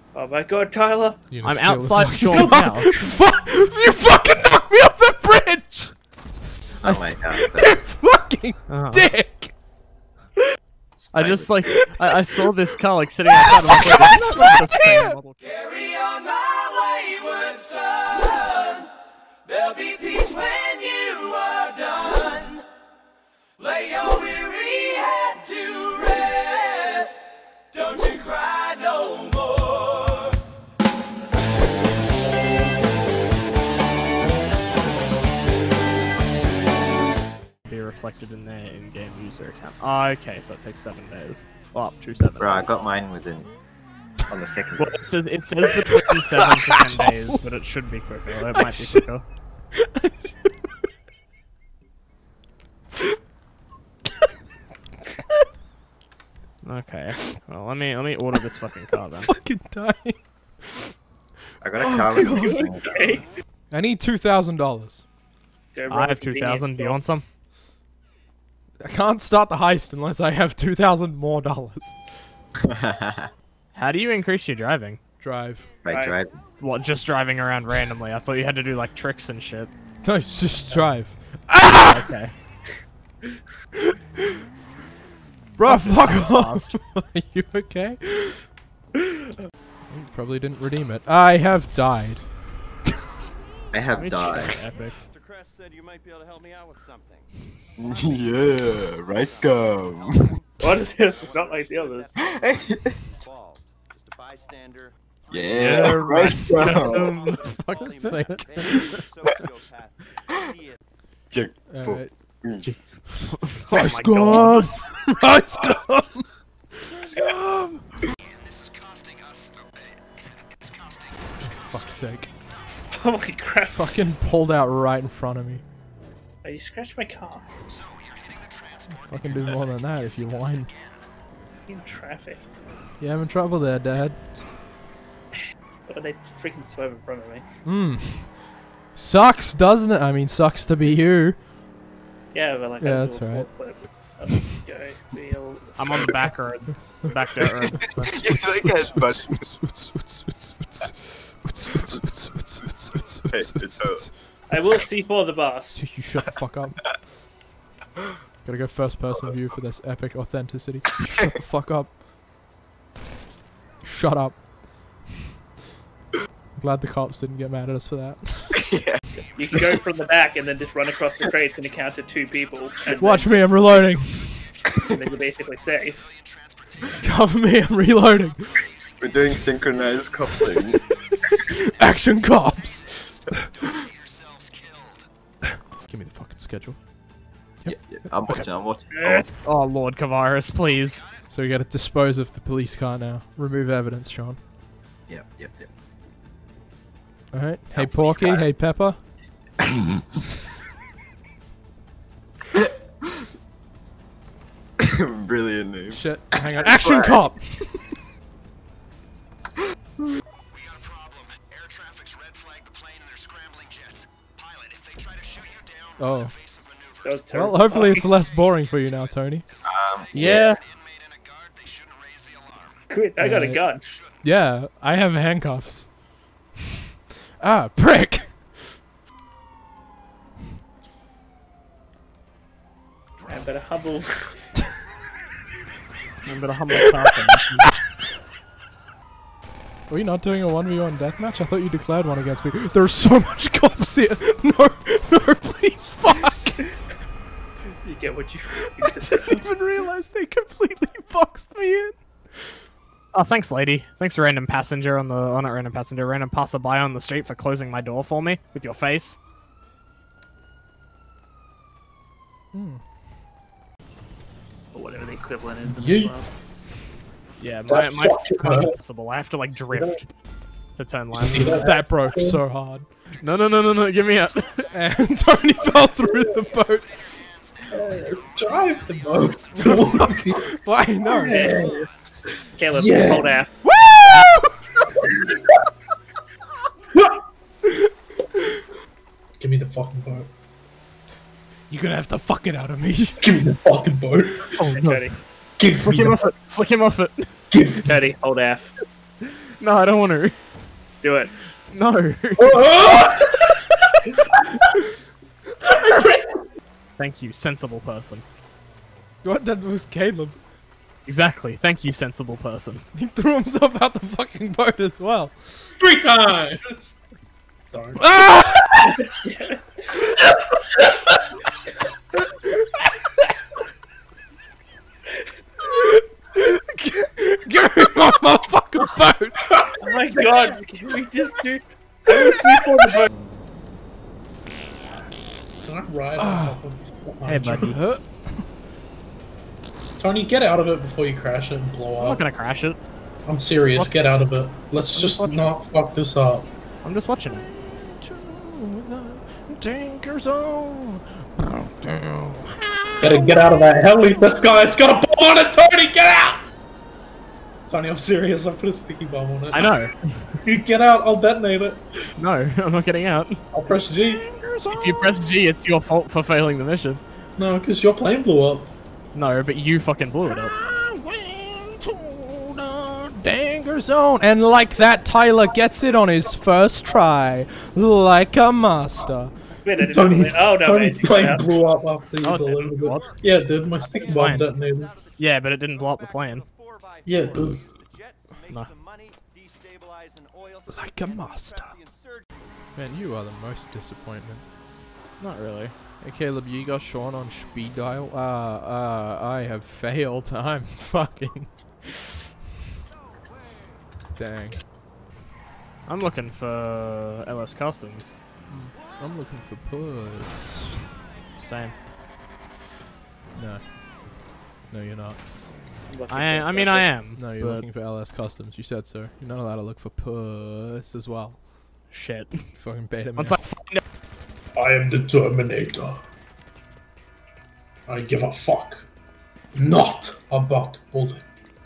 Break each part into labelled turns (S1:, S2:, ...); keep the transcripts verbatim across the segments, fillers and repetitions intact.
S1: Oh my god, Tyler!
S2: I'm outside Sean's house.
S3: You fucking knocked me off the bridge!
S4: It's not my house.
S3: You fucking
S2: Uh-huh.
S3: dick!
S2: I just like I, I saw this car like sitting outside. And I was like,
S3: Guys,
S2: "That's the
S3: here!"
S2: same model."
S5: Carry on my wayward son. There'll be peace when you are done. Lay your weary head to rest. Don't you cry no more.
S2: Be reflected in their in-game user account. Oh, okay, so it takes seven days. Oh, up to seven.
S4: Bro, I got mine within on the second.
S2: Well, it says it says between seven to ten days, but it should be quicker. It might be quicker. Okay. Well, let me let me order this fucking car then.
S3: Fucking dying.
S4: I got a car with me.
S1: Okay.
S3: I need two thousand dollars.
S1: Go
S2: I
S1: run
S2: have
S1: a
S2: two
S1: convenience
S2: thousand. Do you
S1: store.
S2: want some?
S3: I can't start the heist unless I have two thousand more dollars.
S2: How do you increase your driving?
S3: Drive.
S4: By
S1: Right.
S4: driving.
S2: What, just driving around randomly? I thought you had to do like tricks and shit.
S3: No, just drive.
S2: Okay.
S3: Bro,
S2: Fuck, this
S3: fuck
S2: sounds
S3: off.
S2: fast.
S3: Are you okay? You probably didn't redeem it. I have died.
S4: I have
S2: Let me
S4: died.
S2: check Epic.
S6: Mister Crest said you might be able to help me out with something.
S4: Yeah, rice gum.
S1: What is this? It's not like the others.
S6: Involved. Just a bystander.
S4: Yeah, rice gum.
S3: Um, fuck's sake.
S4: Check.
S3: Alright.
S4: Mm.
S3: Rice
S2: my
S3: gum! Rice gum! Rice gum! Fuck's sake.
S1: Oh my crap.
S3: Fucking pulled out right in front of me.
S1: Oh, you scratched my car.
S3: Fucking do more than that if you whine.
S1: In traffic.
S3: You having trouble there, Dad?
S1: Oh, they freaking swerve in front of me.
S3: Hmm. Sucks, doesn't it? I mean, sucks to be you.
S1: Yeah, but like
S3: Yeah,
S1: I
S3: that's
S1: do a
S3: right.
S1: full clip. Let's go. Wheel.
S2: I'm on the back road. The back dirt road.
S4: It's like that, but hey, it's uh,
S1: I will see for the bus.
S3: You shut the fuck up. Gotta go first person view for this epic authenticity. Shut the fuck up. Shut up. I'm glad the cops didn't get mad at us for that.
S1: You can go from the back and then just run across the crates and encounter two people. And
S3: Watch
S1: then,
S3: me, I'm reloading.
S1: and then you're basically safe.
S3: Cover me, I'm reloading.
S4: we're doing synchronized couplings.
S3: Action cops. Give me the fucking schedule.
S4: Yeah, yeah, I'm watching, I'm watching.
S1: Eh,
S2: Oh Lord Kavaris, please.
S3: So we gotta dispose of the police car now. Remove evidence, Sean.
S4: Yep, yep, yep.
S3: Alright. Hey
S4: Now, police
S3: Porky,
S4: cars.
S3: hey Pepper.
S4: Brilliant names.
S3: Shit, hang on. Action cop!
S6: We got a problem. Air traffic's red flagged the plane and they're scrambling jets. Pilot, if they try to shoot you down,
S3: Oh.
S6: evasive maneuvers.
S1: that was terrible.
S3: Well, hopefully it's less boring for you now, Tony.
S4: Um,
S2: Yeah.
S6: Inmate and a guard, they shouldn't raise the alarm.
S1: Quit, I got a gun.
S3: Yeah, I have handcuffs. Ah, prick!
S1: I better humble.
S2: I'm gonna humble person.
S3: Were you not doing a one v one deathmatch? I thought you declared one against me. There's so much cops here! No, no, please, fuck!
S1: You get what you
S3: I didn't even realize they completely boxed me in.
S2: Oh, thanks, lady. Thanks, random passenger on the, oh, not random passenger, random passerby on the street for closing my door for me with your face.
S3: Hmm.
S1: Or whatever the equivalent is in
S7: You-
S1: this world.
S2: Yeah, my my is impossible. I have to like drift to turn left.
S3: That broke so hard.
S2: No, no, no, no, no. Give me up.
S3: And Tony fell through the boat.
S7: Drive the boat.
S3: Why? No.
S1: Caleb,
S7: Yeah.
S1: hold out.
S7: Give me the fucking boat.
S3: You're gonna have to fuck it out of me.
S7: Give me the fucking boat.
S3: Oh
S1: Hey,
S3: no.
S1: Cody,
S7: Give
S2: Flick
S7: me
S2: him
S7: the
S2: off it. Flick him off it.
S7: give.
S1: Cody, hold out.
S2: No, I don't want to.
S1: Do it.
S2: No. Thank you, sensible person.
S3: What? That was Caleb.
S2: Exactly. Thank you, sensible person.
S3: He threw himself out the fucking boat as well.
S7: Three times! Darn.
S3: Ah! Give me my motherfucking boat!
S1: Oh my god, can we just do... I will see for the boat.
S7: Can I ride on top of this?
S2: Hey, buddy.
S7: Tony, get out of it before you crash it and blow
S2: I'm not
S7: up.
S2: gonna crash it.
S7: I'm serious,
S2: What?
S7: get out of it. Let's just
S2: watching.
S7: not fuck this up.
S2: I'm just watching it.
S3: Danger zone.
S7: Gotta get out of that heli. This guy's got a bomb on it, Tony! Get out! Tony, I'm serious. I put a sticky bomb on it.
S2: I know.
S7: Get out, I'll detonate it.
S2: No, I'm not getting out.
S7: I'll press G.
S2: If you press G, it's your fault for failing the mission.
S7: No, because your plane blew up.
S2: No, but you fucking blew it up.
S3: Danger zone. And like that, Tyler gets it on his first try. Like a master.
S1: Spin it.
S7: Tony's,
S1: Oh no,
S7: Tony's
S1: man.
S7: plane blew up after you
S2: Oh, it didn't.
S7: delivered it.
S2: What?
S7: Yeah, it did. My sticky
S2: It's
S7: bomb
S2: fine.
S7: detonated.
S2: Yeah, but it didn't blow up the plane.
S7: Yeah, it did.
S2: No.
S3: Like a master. Man, you are the most disappointment.
S2: Not really.
S3: Hey Caleb, you got Sean on speed dial? Uh, uh, I have failed. I'm fucking... Dang.
S2: I'm looking for L S Customs.
S3: I'm looking for puss.
S2: Same.
S3: No. No, you're not.
S2: I I mean I am.
S3: No, you're
S2: but
S3: looking for L S Customs. You said so. You're not allowed to look for puss as well.
S2: shit.
S3: Fucking beta
S2: Once
S3: man.
S2: I find it,
S7: I am the Terminator. I give a fuck. Not about bullet.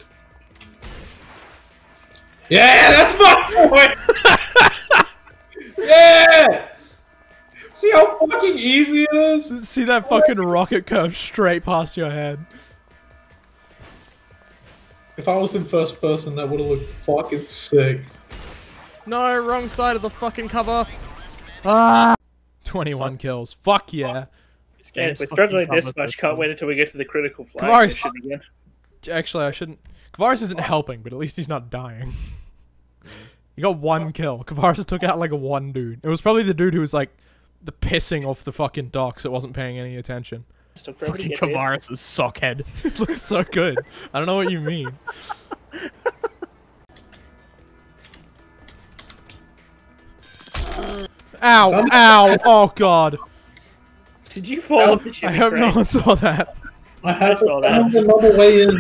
S7: Yeah, that's my point! Yeah! See how fucking easy it is?
S3: See that fucking rocket curve straight past your head.
S7: If I was in first person, that would have looked fucking sick.
S2: no, wrong side of the fucking cover. Ah.
S3: twenty-one kills. Fuck yeah.
S2: This
S1: Man,
S2: game's
S1: we're
S2: fucking
S1: struggling this
S2: covers
S1: much.
S2: this
S1: Can't
S2: one.
S1: wait until we get to the critical flag
S3: Kavaris.
S1: mission again.
S3: Actually, I shouldn't. Kavaris isn't helping, but at least he's not dying. He got one kill. Kavaris took out like a one dude. It was probably the dude who was like the pissing off the fucking docks that wasn't paying any attention.
S1: Took forever to
S2: Fucking
S1: get there.
S2: Kavaris' sockhead.
S3: It looks so good. I don't know what you mean. Ow! Ow! Oh god!
S1: Did you fall off the ship?
S3: I hope no one saw that.
S7: I have,
S1: saw
S7: I
S1: that.
S7: have another way in.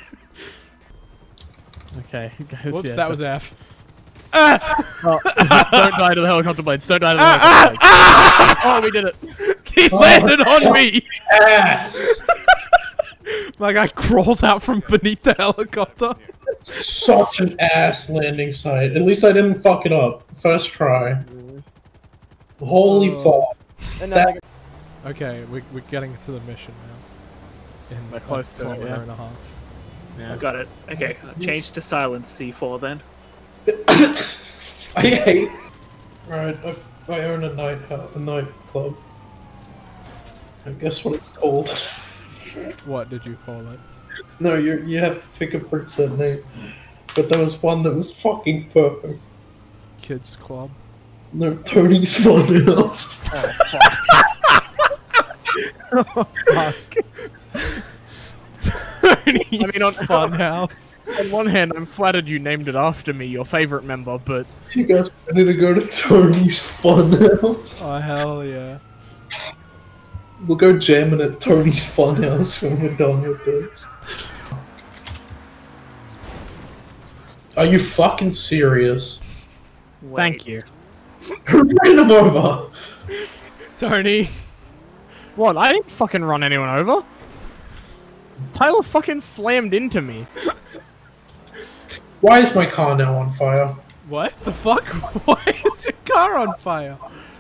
S2: Okay, guys.
S3: Whoops,
S2: yeah,
S3: that was F. Ah!
S2: Oh, don't die to the helicopter blades. Don't die to the helicopter blades. Oh, we did it.
S3: He landed on me!
S7: Ass!
S3: My guy crawls out from beneath the helicopter.
S7: Such an ass landing site. At least I didn't fuck it up. First try. Holy fuck. That-
S3: Okay, we, we're getting to the mission now. In
S2: We're close to it,
S3: a kilometer
S2: yeah.
S3: and a half.
S2: Yeah.
S1: Got it. Okay, change to silence C four then.
S7: I hate. Right, I've, I own a night a nightclub. I guess what it's called.
S3: What did you call it?
S7: No, you you have to pick a percent name. But there was one that was fucking perfect.
S3: Kids Club?
S7: No, Tony's Funhouse.
S2: Oh, fuck.
S3: Tony's
S2: I mean, on-
S3: Funhouse.
S2: On one hand, I'm flattered you named it after me, your favorite member, but
S7: You guys ready to go to Tony's Funhouse?
S3: Oh, hell yeah.
S7: We'll go jamming at Tony's Funhouse when we're done with this. Are you fucking serious?
S2: thank you.
S7: Who ran him over?
S3: Tony.
S2: What? I didn't fucking run anyone over. Tyler fucking slammed into me.
S7: Why is my car now on fire?
S3: What the fuck? Why is your car on fire?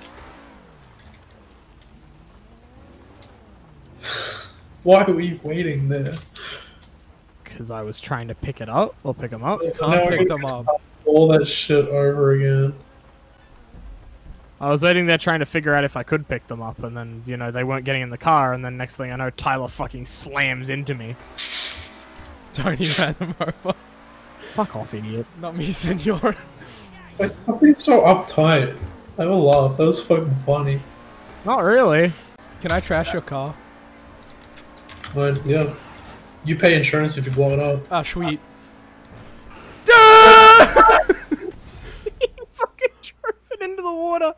S7: Why are we waiting there?
S2: Because I was trying to pick it up, or pick him up.
S3: Can't pick them up.
S7: all that shit over again.
S2: I was waiting there trying to figure out if I could pick them up, and then, you know, they weren't getting in the car, and then next thing I know, Tyler fucking slams into me.
S3: Tony ran him over.
S2: Fuck off, idiot.
S3: Not me, senor.
S7: Like, stop being so uptight. Have a laugh. That was fucking funny.
S2: Not really.
S3: Can I trash your car?
S7: But, yeah. You pay insurance if you blow it up.
S3: Ah, sweet.
S2: Fucking drove it into the water.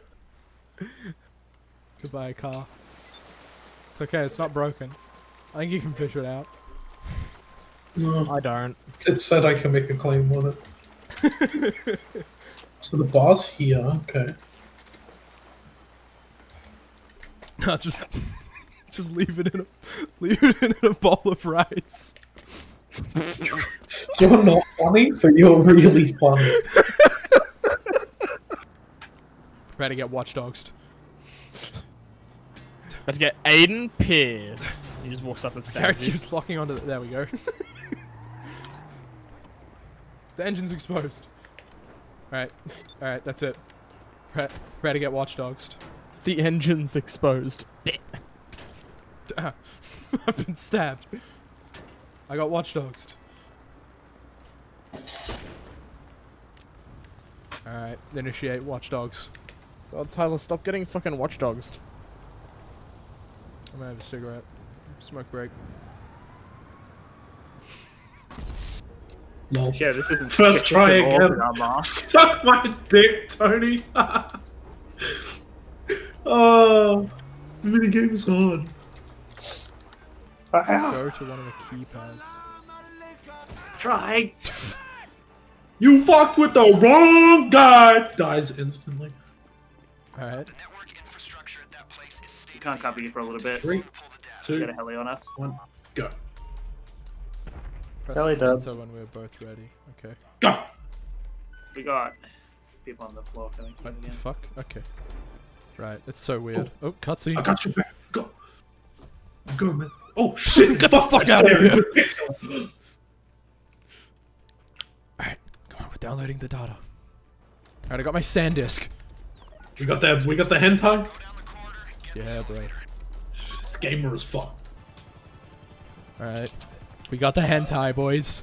S3: Goodbye, car. It's okay, it's not broken. I think you can fish it out.
S7: No,
S2: I don't.
S7: it said I can make a claim on it. So the bar's here, okay.
S3: No, just, just leave it in a, leave it in a bowl of rice.
S7: You're not funny, but you're really funny.
S3: Ready to get watchdogsed.
S2: About to get Aiden pissed. He just walks up and stabs
S3: Character
S2: you.
S3: keeps locking onto the, there we go. The engine's exposed. Alright, alright, that's it. Re ready to get watchdogsed.
S2: The engine's exposed.
S3: Ah, I've been stabbed. I got watchdogsed. Alright, initiate watchdogs.
S2: God, Tyler, stop getting fucking watchdogs.
S3: I'm gonna have a cigarette. Smoke break.
S7: No.
S1: Yeah, this isn't
S7: First
S1: it's
S7: try
S1: just an
S7: again.
S1: orphan unmasked.
S7: Suck my dick, Tony! Oh, the minigame's on.
S3: Go to one of the keypads.
S1: Try.
S7: You fucked with the wrong guy! Dies instantly.
S3: Alright.
S6: The network infrastructure at that place is
S1: You
S6: state
S1: can't cover you for a little bit.
S7: Three,
S6: pull the data.
S7: two,
S1: Get a heli on us.
S7: one, go.
S3: Press
S8: Heli
S3: the
S8: dub.
S3: enter when we're both ready. Okay.
S7: Go!
S1: We got people on the floor coming
S3: What the
S1: again.
S3: fuck? Okay. Right, it's so weird. Oh, cutscene.
S7: I got you back. Go. Go, man. Oh, shit!
S3: Get the fuck out of here! Alright, come on, we're downloading the data. Alright, I got my SanDisk.
S7: We got that. We got the hentai.
S3: Yeah, bro.
S7: This gamer is fucked.
S3: Alright. We got the hentai, boys.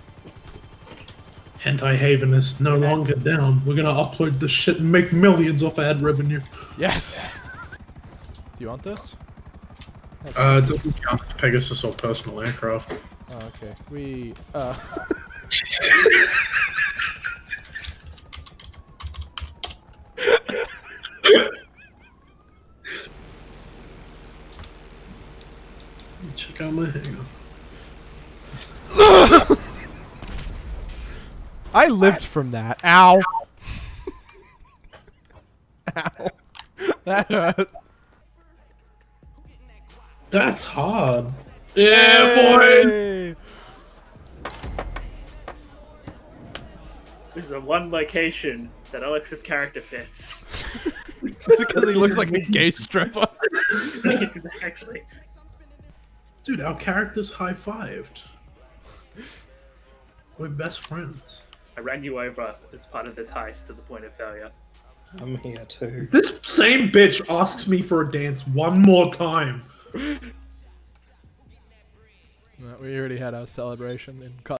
S7: Hentai Haven is no longer down. We're gonna upload this shit and make millions off ad revenue.
S3: Yes! Do you want this?
S7: Uh, it doesn't count as Pegasus or personal aircraft.
S3: Oh, okay. We, uh...
S7: Check out my hanger.
S3: I lived from that. Ow! Ow. That hurt.
S7: That's hard. Yeah, boy!
S3: Hey!
S1: This is the one location that Alex's character fits.
S3: Is it because he looks like a gay stripper?
S1: Exactly.
S7: Dude, our characters high-fived. We're best friends.
S1: I ran you over as part of this heist to the point of failure.
S8: I'm here too.
S7: This same bitch asks me for a dance one more time.
S3: No, we already had our celebration in